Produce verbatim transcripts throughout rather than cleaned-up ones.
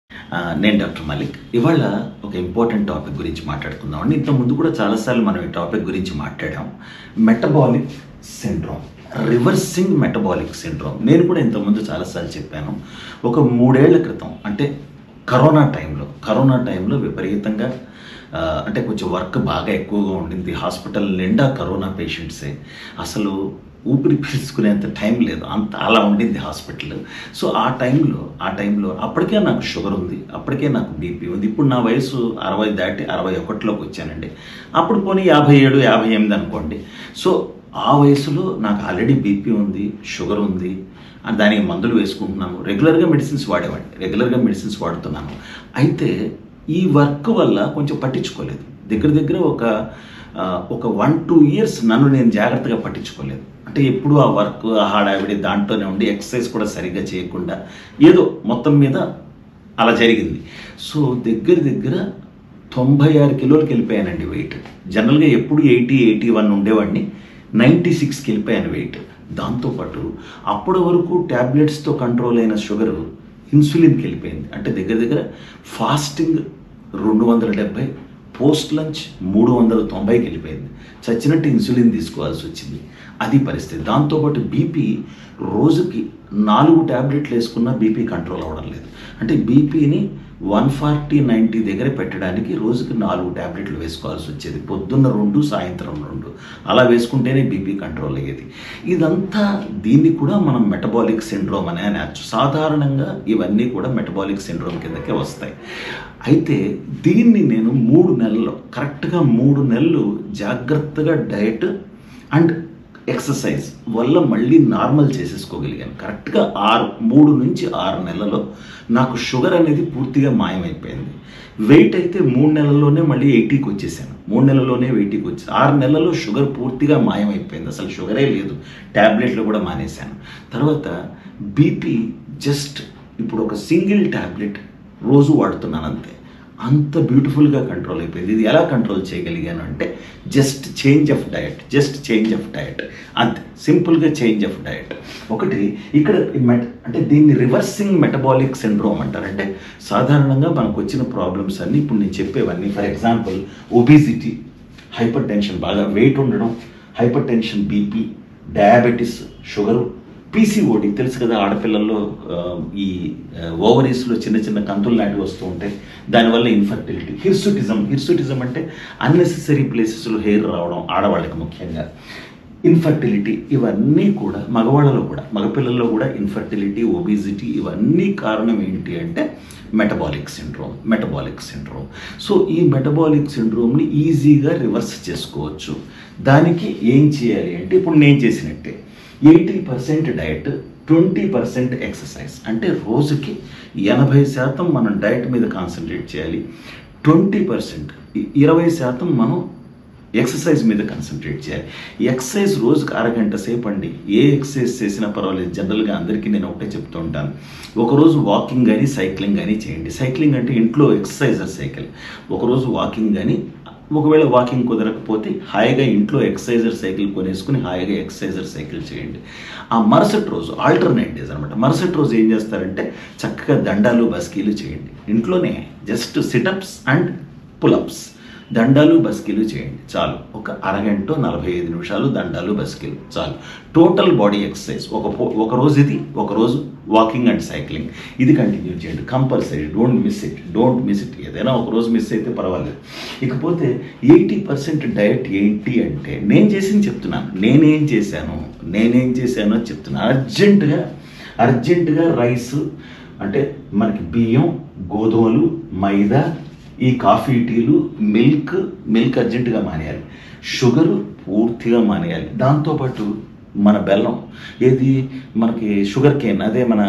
ఆ, నేను డాక్టర్ మలిక్. ఇవాళ ఒక ఇంపార్టెంట్ టాపిక్ గురించి మాట్లాడుకుందాం అండి. ఇంతకుముందు కూడా చాలాసార్లు మనం ఈ టాపిక్ గురించి మాట్లాడాం. Metabolic syndrome, reversing metabolic syndrome. నేను కూడా ఇంతకుముందు చాలాసార్లు చెప్పాను. ఒక మూడేళ్ల క్రితం, అంటే కరోనా టైంలో కరోనా టైంలో విపరీతంగా ఆ, అంటే కొంచెం వర్క్ బాగా ఎక్కువగా ఉండింది. హాస్పిటల్ నిండా కరోనా పేషెంట్సే. అసలు ఊపిరి పీల్చుకునేంత టైం లేదు, అంత అలా ఉండింది హాస్పిటల్. సో ఆ టైంలో ఆ టైంలో అప్పటికే నాకు షుగర్ ఉంది, అప్పటికే నాకు బీపీ ఉంది. ఇప్పుడు నా వయసు అరవై దాటి అరవై ఒకటిలోకి వచ్చానండి. అప్పుడు పోనీ యాభై ఏడు యాభై ఎనిమిది అనుకోండి. సో ఆ వయసులో నాకు ఆల్రెడీ బీపీ ఉంది, షుగర్ ఉంది, దానికి మందులు వేసుకుంటున్నాను. రెగ్యులర్గా మెడిసిన్స్ వాడేవాడిని, రెగ్యులర్గా మెడిసిన్స్ వాడుతున్నాను. అయితే ఈ వర్క్ వల్ల కొంచెం పట్టించుకోలేదు. దగ్గర దగ్గర ఒక ఒక వన్ టూ ఇయర్స్ నన్ను నేను జాగ్రత్తగా పట్టించుకోలేదు. అంటే ఎప్పుడు ఆ వర్క్, ఆ హడావిడి దాంట్లోనే ఉండి ఎక్సర్సైజ్ కూడా సరిగ్గా చేయకుండా ఏదో మొత్తం మీద అలా జరిగింది. సో దగ్గర దగ్గర తొంభై ఆరు కిలోలకి వెళ్ళిపోయానండి వెయిట్. జనరల్గా ఎప్పుడు ఎయిటీ ఎయిటీ వన్ ఉండేవాడిని, నైంటీ సిక్స్కి వెళ్ళిపోయాను వెయిట్. దాంతోపాటు అప్పటి వరకు ట్యాబ్లెట్స్తో కంట్రోల్ అయిన షుగరు ఇన్సులిన్కి వెళ్ళిపోయింది. అంటే దగ్గర దగ్గర ఫాస్టింగ్ రెండు వందల డెబ్బై, పోస్ట్ లంచ్ మూడు వందల తొంభైకి వెళ్ళిపోయింది. చచ్చినట్టు ఇన్సులిన్ తీసుకోవాల్సి వచ్చింది. అది పరిస్థితి. దాంతోపాటు బీపీ రోజుకి నాలుగు ట్యాబ్లెట్లు వేసుకున్నా బీపీ కంట్రోల్ అవ్వడం లేదు. అంటే బీపీని వన్ ఫార్టీ నైంటీ దగ్గర పెట్టడానికి రోజుకి నాలుగు ట్యాబ్లెట్లు వేసుకోవాల్సి వచ్చేది. పొద్దున్న రెండు, సాయంత్రం రెండు, అలా వేసుకుంటేనే బీపీ కంట్రోల్ అయ్యేది. ఇదంతా దీన్ని కూడా మనం మెటబాలిక్ సిండ్రోమ్ అనే అనొచ్చు. సాధారణంగా ఇవన్నీ కూడా మెటబాలిక్ సిండ్రోమ్ కిందకే వస్తాయి. అయితే దీన్ని నేను మూడు నెలల్లో కరెక్ట్గా మూడు నెలలు జాగ్రత్తగా డయట్ అండ్ ఎక్సర్సైజ్ వల్ల మళ్ళీ నార్మల్ చేసేసుకోగలిగాను. కరెక్ట్గా ఆరు మూడు నుంచి ఆరు నెలల్లో నాకు షుగర్ అనేది పూర్తిగా మాయమైపోయింది. వెయిట్ అయితే మూడు నెలల్లోనే మళ్ళీ ఎయిటీకి వచ్చేసాను. మూడు నెలల్లోనే ఎయిటీకి వచ్చి ఆరు నెలల్లో షుగర్ పూర్తిగా మాయమైపోయింది. అసలు షుగరే లేదు, ట్యాబ్లెట్లు కూడా మానేశాను. తర్వాత బీపీ జస్ట్ ఇప్పుడు ఒక సింగిల్ ట్యాబ్లెట్ రోజు వాడుతున్నాను అంతే. అంత బ్యూటిఫుల్గా కంట్రోల్ అయిపోయింది. ఇది ఎలా కంట్రోల్ చేయగలిగాను అంటే just change of diet, just change of diet, అంతే. సింపుల్గా చేంజ్ ఆఫ్ డయట్. ఒకటి ఇక్కడ మెట అంటే దీన్ని రివర్సింగ్ మెటబాలిక్ సిండ్రోమ్ అంటారు. అంటే సాధారణంగా మనకు వచ్చిన ప్రాబ్లమ్స్ అన్నీ ఇప్పుడు నేను చెప్పేవన్నీ, for example obesity, hypertension, బాగా వెయిట్ ఉండడం, hypertension, BP, diabetes, sugar, PCOD తెలుసు కదా, ఆడపిల్లల్లో ఈ ఓవరీస్లో చిన్న చిన్న కంతులు లాంటివి వస్తూ ఉంటాయి, దానివల్ల ఇన్ఫర్టిలిటీ, హిర్సుటిజం. హిర్సుటిజం అంటే అన్నెసెసరీ ప్లేసెస్లో హెయిర్ రావడం, ఆడవాళ్ళకి ముఖ్యంగా ఇన్ఫర్టిలిటీ. ఇవన్నీ కూడా మగవాళ్ళలో కూడా, మగపిల్లల్లో కూడా ఇన్ఫర్టిలిటీ, ఒబిసిటీ, ఇవన్నీ కారణం ఏంటి అంటే metabolic syndrome. Metabolic syndrome. So ఈ మెటబాలిక్ సిండ్రోమ్ని ఈజీగా రివర్స్ చేసుకోవచ్చు. దానికి ఏం చేయాలి అంటే ఇప్పుడు నేను చేసినట్టే eighty percent diet, twenty percent exercise. అంటే రోజుకి ఎనభై శాతం మనం డయట్ మీద కాన్సన్ట్రేట్ చేయాలి, ట్వంటీ పర్సెంట్ ఇరవై శాతం మనం ఎక్సర్సైజ్ మీద కాన్సన్ట్రేట్ చేయాలి. ఎక్సర్సైజ్ రోజుకి అరగంట సేపు అండి. ఏ ఎక్సర్సైజ్ చేసినా పర్వాలేదు. జనరల్గా అందరికీ నేను ఒకటే చెప్తూ ఉంటాను, ఒకరోజు వాకింగ్ కానీ సైక్లింగ్ కానీ చేయండి. సైక్లింగ్ అంటే ఇంట్లో ఎక్సర్సైజర్ సైకిల్. ఒకరోజు వాకింగ్ కానీ, ఒకవేళ వాకింగ్ కుదరకపోతే హాయిగా ఇంట్లో ఎక్సర్సైజర్ సైకిల్ కొనేసుకుని హాయిగా ఎక్సర్సైజర్ సైకిల్ చేయండి. ఆ మరుసటి రోజు ఆల్టర్నేట్ డేస్ అనమాట. మరుసటి రోజు ఏం చేస్తారంటే చక్కగా దండాలు, బస్కీలు చేయండి. ఇంట్లోనే జస్ట్ సిటప్స్ అండ్ పులప్స్, దండాలు బస్కీలు చేయండి చాలు. ఒక అరగంట నలభై ఐదు నిమిషాలు దండాలు బస్కీలు చాలు. Total body exercise. ఒక ఒక రోజు ఇది, ఒక రోజు వాకింగ్ అండ్ సైక్లింగ్, ఇది కంటిన్యూ చేయండి compulsory. Don't miss it, don't miss it. ఏదైనా ఒక రోజు మిస్ అయితే పర్వాలేదు. ఇకపోతే ఎయిటీ పర్సెంట్ డయట్ ఏంటి అంటే నేను చేసింది చెప్తున్నాను. నేనేం చేశాను నేనేం చేశానో చెప్తున్నాను. అర్జెంటుగా అర్జెంటుగా రైస్, అంటే మనకి బియ్యం, గోధుమలు, మైదా, ఈ కాఫీ, టీలు, మిల్క్ మిల్క్ అర్జెంటుగా మానేయాలి. షుగరు పూర్తిగా మానేయాలి. దాంతోపాటు మన బెల్లం, ఏది మనకి షుగర్ కేన్, అదే మన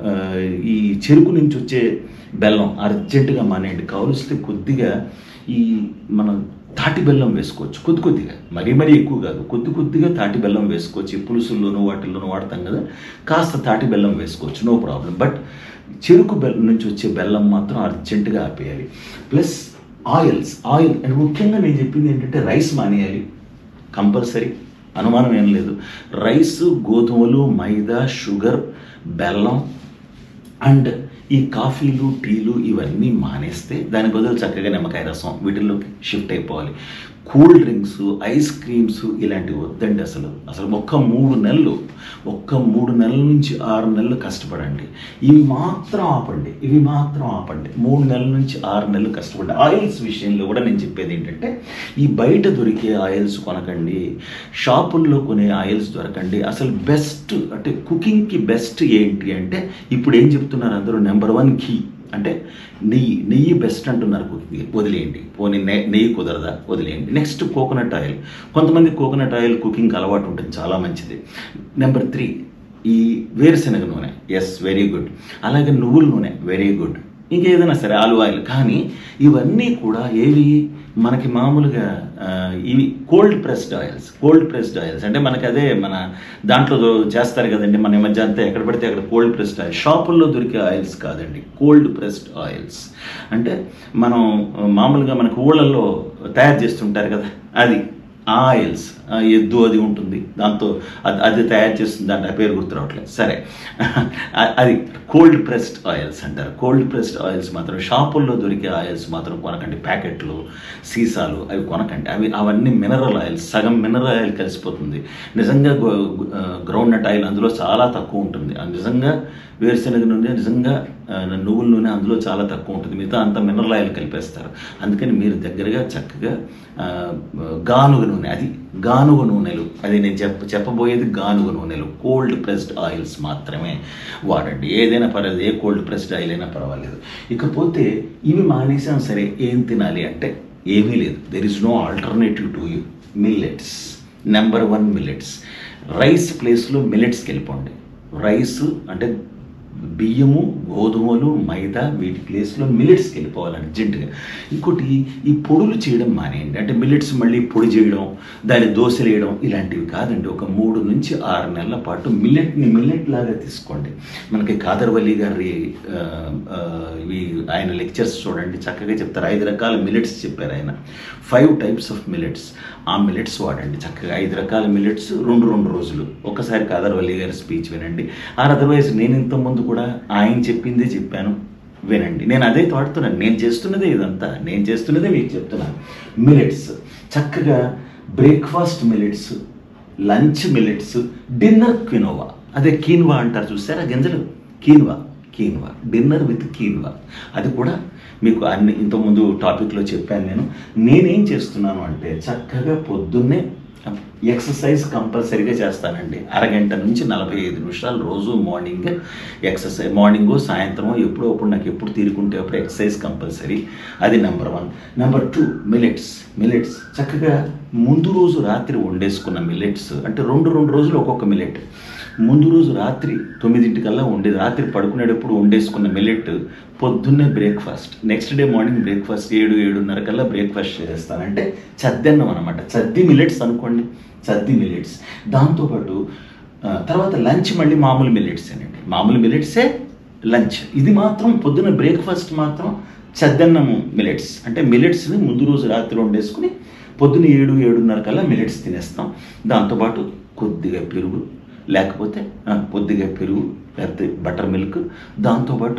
ఈ చెరుకు నుంచి వచ్చే బెల్లం అర్జెంటుగా మానేయండి. కావలిస్తే కొద్దిగా ఈ మన తాటి బెల్లం వేసుకోవచ్చు, కొద్ది కొద్దిగా, మరీ మరీ ఎక్కువ కాదు, కొద్ది కొద్దిగా తాటి బెల్లం వేసుకోవచ్చు. ఈ పులుసుల్లోనూ వాటిల్లోనూ వాడతాం కదా, కాస్త తాటి బెల్లం వేసుకోవచ్చు, నో ప్రాబ్లం. బట్ చెరుకు బెల్లం నుంచి వచ్చే బెల్లం మాత్రం అర్జెంటుగా ఆపేయాలి. ప్లస్ ఆయిల్స్, ఆయిల్ అండ్ ముఖ్యంగా నేను చెప్పింది ఏంటంటే రైస్ మానేయాలి కంపల్సరీ, అనుమానం ఏం లేదు. రైస్, గోధుమలు, మైదా, షుగర్, బెల్లం, అండ్ ఈ కాఫీలు టీలు ఇవన్నీ మానేస్తే దాని బదులు చక్కగా నిమ్మకాయ రసం వీటిల్లోకి షిఫ్ట్ అయిపోవాలి. కూల్ డ్రింక్స్, ఐస్ క్రీమ్స్ ఇలాంటివి వద్దండి. అసలు అసలు ఒక్క మూడు నెలలు ఒక్క మూడు నెలల నుంచి ఆరు నెలలు కష్టపడండి. ఇవి మాత్రం ఆపండి ఇవి మాత్రం ఆపండి మూడు నెలల నుంచి ఆరు నెలలు కష్టపడండి. ఆయిల్స్ విషయంలో కూడా నేను చెప్పేది ఏంటంటే, ఈ బయట దొరికే ఆయిల్స్ కొనకండి, షాపుల్లో కొనే ఆయిల్స్ దొరకండి. అసలు బెస్ట్ అంటే కుకింగ్కి బెస్ట్ ఏంటి అంటే, ఇప్పుడు ఏం చెప్తున్నారు అందరూ, నెంబర్ వన్ ఘీ అంటే నెయ్యి. నెయ్యి బెస్ట్ అంటున్నారు కుకింగ్, వదిలేయండి. పోనీ నె నెయ్యి కుదరదా, వదిలేయండి. Next coconut oil. కొంతమంది కోకోనట్ ఆయిల్ కుకింగ్ అలవాటు ఉంటుంది, చాలా మంచిది. నెంబర్ త్రీ ఈ వేరుశనగ నూనె, ఎస్ వెరీ గుడ్. అలాగే నువ్వుల నూనె వెరీ గుడ్. ఇంకేదైనా సరే ఆలివ్ ఆయిల్. కానీ ఇవన్నీ కూడా ఏవి మనకి మామూలుగా ఇవి cold pressed oils. Cold pressed oils అంటే మనకి అదే మన దాంట్లో చేస్తారు కదండి, మన ఈ మధ్య అంతా ఎక్కడ పడితే అక్కడ కోల్డ్ ప్రెస్డ్ ఆయిల్. షాపుల్లో దొరికే ఆయిల్స్ కాదండి, కోల్డ్ ప్రెస్డ్ ఆయిల్స్. అంటే మనం మామూలుగా మనకు ఊళ్ళల్లో తయారు చేస్తుంటారు కదా, అది ఆయిల్స్. ఎద్దు అది ఉంటుంది దాంతో, అది అది తయారు చేస్తుంది, దాంట్లో పేరు గుర్తు రావట్లేదు. సరే, అది కోల్డ్ ప్రెస్డ్ ఆయిల్స్ అంటారు. కోల్డ్ ప్రెస్డ్ ఆయిల్స్ మాత్రం షాపుల్లో దొరికే ఆయిల్స్ మాత్రం కొనకండి. ప్యాకెట్లు, సీసాలు అవి కొనకండి. అవి అవన్నీ మినరల్ ఆయిల్స్, సగం మినరల్ ఆయిల్ కలిసిపోతుంది. నిజంగా గ్రౌండ్ నట్ ఆయిల్ అందులో చాలా తక్కువ ఉంటుంది. నిజంగా వేరుశనగ నూనె, నిజంగా నువ్వుల నూనె అందులో చాలా తక్కువ ఉంటుంది. మిగతా అంతా మినరల్ ఆయిల్ కలిపేస్తారు. అందుకని మీరు దగ్గరగా చక్కగా గానుగ నూనె, అది గానుగ నూనెలు, అది నేను చెప్ప చెప్పబోయేది గానుగ నూనెలు, కోల్డ్ ప్రెస్డ్ ఆయిల్స్ మాత్రమే వాడండి. ఏదైనా పర్వాలేదు, ఏ కోల్డ్ ప్రెస్డ్ ఆయిల్ అయినా పర్వాలేదు. ఇకపోతే ఇవి మానేసాం సరే, ఏం తినాలి అంటే ఏమీ లేదు. There is no alternative to you. Millets, number one millets. Rice ప్లేస్లో మిల్లెట్స్కి వెళ్ళిపోండి. రైస్ అంటే బియ్యము, గోధుమలు, మైదా, వీటి ప్లేస్లో మిల్లెట్స్కి వెళ్ళిపోవాలి అర్జెంటుగా. ఇంకోటి, ఈ పొడులు చేయడం మానేయండి. అంటే మిల్లెట్స్ మళ్ళీ పొడి చేయడం, దాన్ని దోశలు వేయడం ఇలాంటివి కాదండి. ఒక మూడు నుంచి ఆరు నెలల పాటు మిల్లెట్ని మిల్లెట్ లాగా తీసుకోండి. మనకి కాదర్వల్లి గారి ఇవి ఆయన లెక్చర్స్ చూడండి, చక్కగా చెప్తారు. ఐదు రకాల మిల్లెట్స్ చెప్పారు ఆయన, ఫైవ్ టైప్స్ ఆఫ్ మిల్లెట్స్. ఆ మిల్లెట్స్ వాడండి చక్కగా. ఐదు రకాల మిల్లెట్స్ రెండు రెండు రోజులు. ఒకసారి కాదర్వల్లి గారి స్పీచ్ వినండి. ఆర్ అదర్వైజ్ నేను ఇంతకుముందు కూడా ఆయన చెప్పిందే చెప్పాను, వినండి. నేను అదే వాడుతున్నాను, నేను చేస్తున్నదే ఇదంతా, నేను చేస్తున్నదే మీకు చెప్తున్నాను. మిల్లెట్స్ చక్కగా breakfast millets, lunch millets, dinner quinoa. అదే కీన్వా అంటారు చూసారా గింజలు, quinoa quinoa dinner with quinoa. అది కూడా మీకు అన్ని ఇంతకుముందు టాపిక్లో చెప్పాను. నేను నేనేం చేస్తున్నాను అంటే, చక్కగా పొద్దున్నే ఎక్సర్సైజ్ కంపల్సరీగా చేస్తానండి. అరగంట నుంచి నలభై ఐదు నిమిషాలు రోజు మార్నింగ్ ఎక్సర్సైజ్. మార్నింగో సాయంత్రమో ఎప్పుడో అప్పుడు నాకు ఎప్పుడు తీరుకుంటే అప్పుడు ఎక్సర్సైజ్ కంపల్సరీ. అది number one. Number two millets. Millets చక్కగా ముందు రోజు రాత్రి వండేసుకున్న మిల్లెట్స్, అంటే రెండు రెండు రోజులు ఒక్కొక్క మిల్లెట్. ముందు రోజు రాత్రి తొమ్మిదింటికల్లా వండేది, రాత్రి పడుకునేటప్పుడు వండేసుకున్న మిల్లెట్ పొద్దున్నే breakfast, next day morning breakfast ఏడు ఏడున్నర కల్లా బ్రేక్ఫాస్ట్ చేస్తానంటే చద్దన్నం అనమాట. చద్ది మిల్లెట్స్ అనుకోండి, చద్ది మిల్లెట్స్. దాంతోపాటు తర్వాత లంచ్ మళ్ళీ మామూలు మిల్లెట్స్ అండి, మామూలు మిల్లెట్సే లంచ్. ఇది మాత్రం పొద్దున్న బ్రేక్ఫాస్ట్ మాత్రం చద్దన్నము మిల్లెట్స్. అంటే మిల్లెట్స్ని ముందు రోజు రాత్రి వండేసుకుని పొద్దున్న ఏడు ఏడున్నర కల్లా మిల్లెట్స్ తినేస్తాం. దాంతోపాటు కొద్దిగా పెరుగు, లేకపోతే కొద్దిగా పెరుగు, లేకపోతే బటర్ మిల్క్, దాంతోపాటు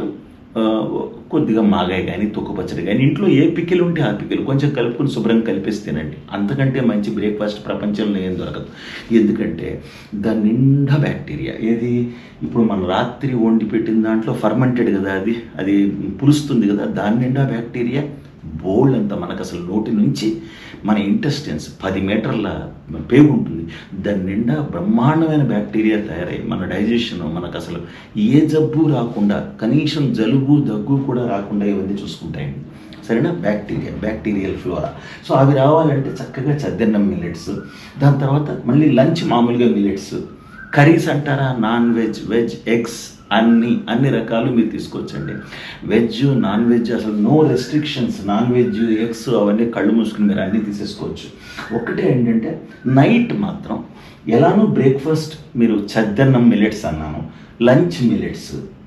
కొద్దిగా మాగాయ కానీ తొక్కు పచ్చడి కానీ, ఇంట్లో ఏ పికిల్ ఉంటే ఆ పికిల్ కొంచెం కలుపుకొని శుభ్రంగా కలిపేసి తినండి. అంతకంటే మంచి బ్రేక్ఫాస్ట్ ప్రపంచంలో ఏం దొరకదు. ఎందుకంటే దాని నిండా బ్యాక్టీరియా. ఏది ఇప్పుడు మనం రాత్రి వండి పెట్టిన దాంట్లో ఫర్మెంటెడ్ కదా, అది అది పులుస్తుంది కదా, దాని నిండా బ్యాక్టీరియా బోల్డ్ అంతా. మనకు అసలు నోటి నుంచి మన ఇంటెస్టైన్స్ పది మీటర్ల పేగు ఉంటుంది, దాని నిండా బ్రహ్మాండమైన బ్యాక్టీరియా తయారై మన డైజెషన్, మనకు అసలు ఏ జబ్బు రాకుండా, కనీసం జలుబు దగ్గు కూడా రాకుండా ఇవన్నీ చూసుకుంటాయండి. సరేనా? Bacteria, bacterial flora. సో అవి రావాలంటే చక్కగా చద్దన్నం మిల్లెట్స్. దాని తర్వాత మళ్ళీ లంచ్ మామూలుగా మిల్లెట్స్. కర్రీస్ అంటారా, నాన్ వెజ్, వెజ్, ఎగ్స్, అన్ని అన్ని రకాలు మీరు తీసుకోవచ్చండి. వెజ్, నాన్ వెజ్, అసలు no restrictions. Non veg, eggs అవన్నీ కళ్ళు మూసుకుని మీరు అన్నీ తీసేసుకోవచ్చు. ఒకటే ఏంటంటే నైట్ మాత్రం ఎలానో బ్రేక్ఫాస్ట్ మీరు చద్దన్నం మిల్లెట్స్ అన్నాను, లంచ్ మిల్లెట్స్,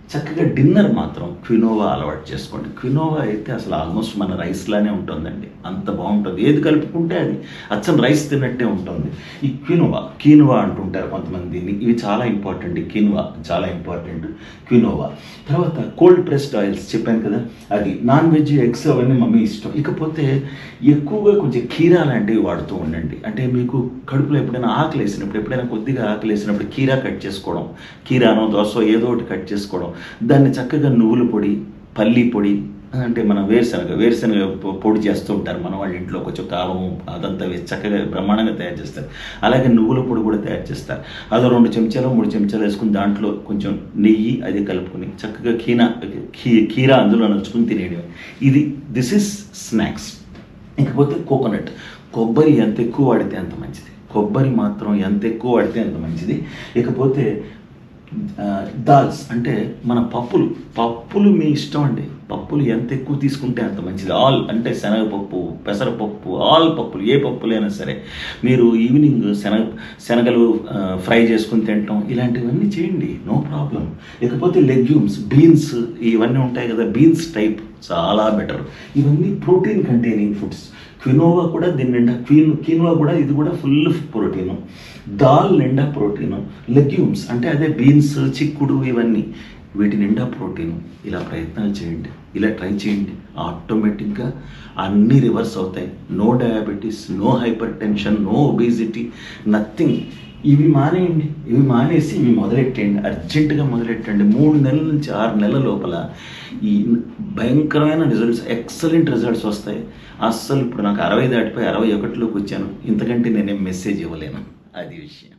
చక్కగా డిన్నర్ మాత్రం క్వినోవా అలవాటు చేసుకోండి. క్వినోవా అయితే అసలు ఆల్మోస్ట్ మన రైస్లానే ఉంటుందండి, అంత బాగుంటుంది. ఏది కలుపుకుంటే అది అచ్చం రైస్ తిన్నట్టే ఉంటుంది. ఈ క్వినోవా కీనువా అంటుంటారు కొంతమంది దీన్ని, ఇవి చాలా ఇంపార్టెంట్. ఈ కీనువా చాలా ఇంపార్టెంట్, క్వినోవా. తర్వాత కోల్డ్ ప్రెస్డ్ ఆయిల్స్ చెప్పాను కదా, అది. నాన్ వెజ్, ఎగ్స్ అవన్నీ మమ్మీ ఇష్టం. ఇకపోతే ఎక్కువగా కొంచెం కీరా లాంటివి వాడుతూ ఉండండి. అంటే మీకు కడుపులో ఎప్పుడైనా ఆకలి వేసినప్పుడు, ఎప్పుడైనా కొద్దిగా ఆకలి వేసినప్పుడు కీరా కట్ చేసుకోవడం, కీరానో దోసో ఏదో ఒకటి కట్ చేసుకోవడం, దాన్ని చక్కగా నువ్వుల పొడి, పల్లి పొడి, అంటే మన వేరుశనగ వేరుశనగ పొడి చేస్తూ ఉంటారు మన వాళ్ళ ఇంట్లో, కొంచెం కారం అదంతా వేసి చక్కగా బ్రహ్మాండంగా తయారు చేస్తారు. అలాగే నువ్వుల పొడి కూడా తయారు చేస్తారు. అదో రెండు చెంచాలు మూడు చెంచాలు వేసుకుని దాంట్లో కొంచెం నెయ్యి అది కలుపుకొని చక్కగా కీనా కీ కీరా అందులో నచ్చుకుని తినేయడం. ఇది దిస్ ఇస్ స్నాక్స్. ఇకపోతే కోకోనట్, కొబ్బరి ఎంత ఎక్కువ వాడితే అంత మంచిది. కొబ్బరి మాత్రం ఎంత ఎక్కువ వాడితే అంత మంచిది. ఇకపోతే దాల్స్ అంటే మన పప్పులు, పప్పులు మీ ఇష్టం అండి. పప్పులు ఎంత ఎక్కువ తీసుకుంటే అంత మంచిది. ఆల్ అంటే శనగపప్పు, పెసరపప్పు, ఆల్ పప్పులు, ఏ పప్పులైనా సరే. మీరు ఈవినింగ్ శనగ శనగలు ఫ్రై చేసుకుని తినటం ఇలాంటివన్నీ చేయండి, నో ప్రాబ్లం. ఇకపోతే లెగ్యూమ్స్, బీన్స్ ఇవన్నీ ఉంటాయి కదా, బీన్స్ టైప్ చాలా బెటర్. ఇవన్నీ ప్రోటీన్ కంటైనింగ్ ఫుడ్స్. క్వినోవా కూడా దీని నిండా, క్వీన్ కీనోవా కూడా ఇది కూడా ఫుల్ ప్రోటీను. దాల్ నిండా ప్రోటీను. లెగ్యూమ్స్ అంటే అదే బీన్స్, చిక్కుడు ఇవన్నీ, వీటి నిండా ప్రోటీను. ఇలా ప్రయత్నాలు చేయండి, ఇలా ట్రై చేయండి, ఆటోమేటిక్గా అన్నీ రివర్స్ అవుతాయి. No diabetes, no hypertension, no obesity, nothing. ఇవి మానేయండి, ఇవి మానేసి ఇవి మొదలెట్టండి, అర్జెంటుగా మొదలెట్టండి. మూడు నెలల నుంచి ఆరు నెలల లోపల ఈ భయంకరమైన రిజల్ట్స్, ఎక్సలెంట్ రిజల్ట్స్ వస్తాయి. అస్సలు ఇప్పుడు నాకు అరవై దాటిపోయి అరవై ఒకటిలోకి వచ్చాను, ఇంతకంటే నేనేం మెసేజ్ ఇవ్వలేను, అది విషయం.